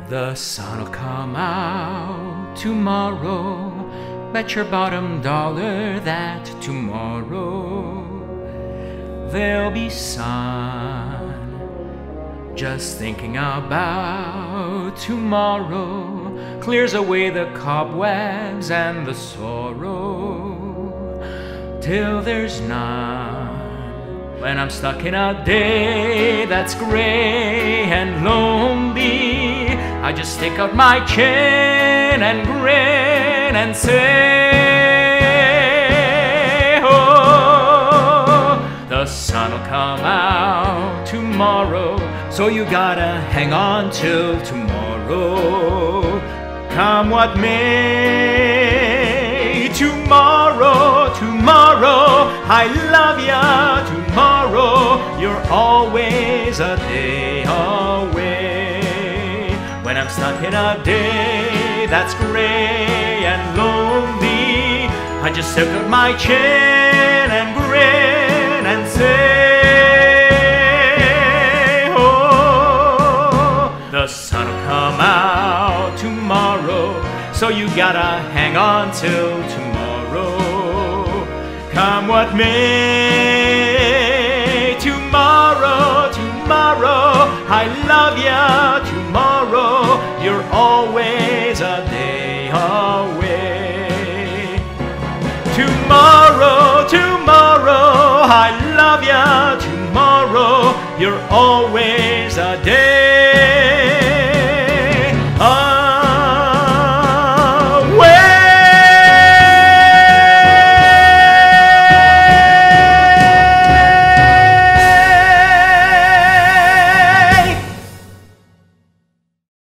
The sun'll come out tomorrow. Bet your bottom dollar that tomorrow there'll be sun. Just thinking about tomorrow clears away the cobwebs and the sorrow till there's none. When I'm stuck in a day that's gray and lonely, I just stick out my chin and grin and say, oh, the sun'll come out tomorrow, so you gotta hang on till tomorrow. Come what may, tomorrow, tomorrow, I love ya, tomorrow, you're always a day away. When I'm stuck in a day that's gray and lonely, I just stick out my chin and grin and say, oh, the sun'll come out tomorrow, so you gotta hang on till tomorrow. Come what may, tomorrow, tomorrow, I love ya, tomorrow, you're always a day away. Tomorrow, tomorrow, I love ya, tomorrow, you're always a day